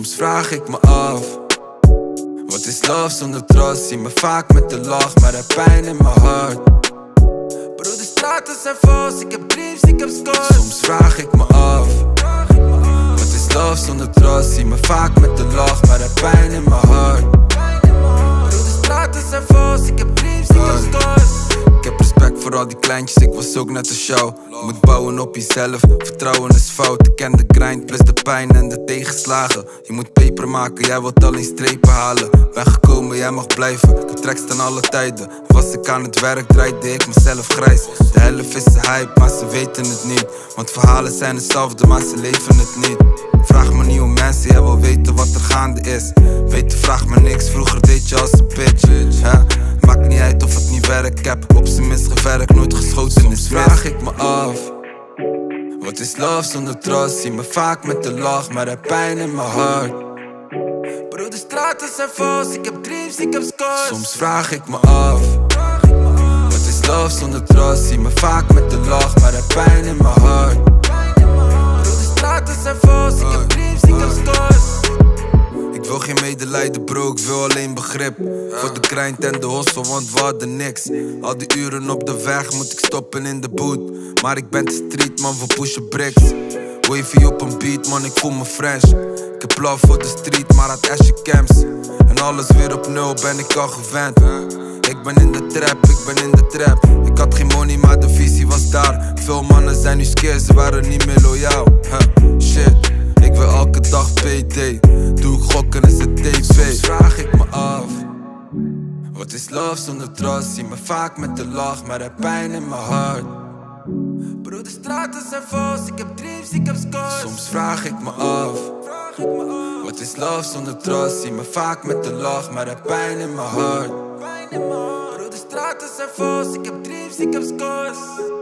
Soms vraag ik me af, wat is love zonder trust? Zie me vaak met de lach, maar heb pijn in mijn hart. Bro, de straten zijn vals, ik heb dreams, ik heb scars. Soms vraag ik me af, wat is love zonder trust? Zie me vaak met de lach, maar heb pijn in mijn hart. Bro, de straten zijn vals, ik heb dreams, ik heb scars. Ik heb respect voor al die kleintjes, ik was ook net als jou. Je moet bouwen op jezelf, vertrouwen is fout. Ik ken de grind plus de pijn en de tegenslagen. Je moet peper maken, jij wilt alleen strepen halen. Ben gekomen, jij mag blijven, ik heb tracks ten alle tijden. Was ik aan het werk, draaide ik mezelf grijs. De helft is de hype, maar ze weten het niet. Want verhalen zijn hetzelfde, maar ze leven het niet. Vraag me niet om mensen, jij wil weten wat er gaande is. Weten vraag me niks, vroeger deed je als een bitch, hè? Maakt niet uit of het niet werkt, ik heb op zijn minst gewerkt, nooit geschoten. Soms vraag ik me af, wat is love zonder trust? Zie me vaak met de lach, maar heb pijn in mijn hart. Bro, de straten zijn vals, ik heb dreams, ik heb scars. Soms vraag ik me af, wat is love zonder trust? Zie me vaak met de lach, maar heb pijn in mijn hart. Bro, de straten zijn vals, ik heb dreams, ik heb scars. Ik wil geen medelijden bro, ik wil alleen begrip. Voor de grind en de hustle, want we hadden niks. Al die uren op de weg moet ik stoppen in de boot. Maar ik ben de street man, we pushen bricks. Wavy op een beat man, ik voel me fresh. Ik heb love voor de street, maar had asje camps. En alles weer op nul, ben ik al gewend. Ik ben in de trap, ik ben in de trap. Ik had geen money, maar de visie was daar. Veel mannen zijn nu scared, ze waren niet meer loyaal. Shit, ik wil elke dag PD. Doe ik gokken, is het tv. Soms vraag ik me af, wat is love zonder trust? Zie me vaak met de lach, maar heb pijn in mijn hart. Bro, de straten zijn vals, ik heb dreams, ik heb scars. Soms vraag ik me af, wat is love zonder trust? Zie me vaak met de lach, maar heb pijn in mijn hart. Bro, de straten zijn vals, ik heb dreams, ik heb scars.